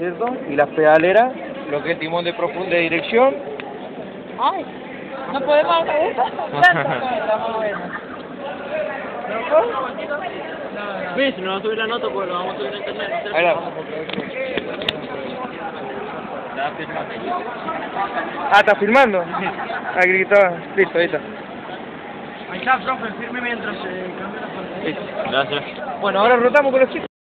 ¿cierto? Y las pedaleras, lo que es timón de profunda dirección. Ay, ¿no podemos hacer eso? Sí, si no va a subir la nota, pues lo vamos a subir a internet. No sé. Ahí la. Ah, ¿está filmando? Aquí está, listo, ahí está. Ahí está, profe, firme mientras se cambia la pantalla. Listo. Gracias. Bueno, ahora rotamos con los chicos.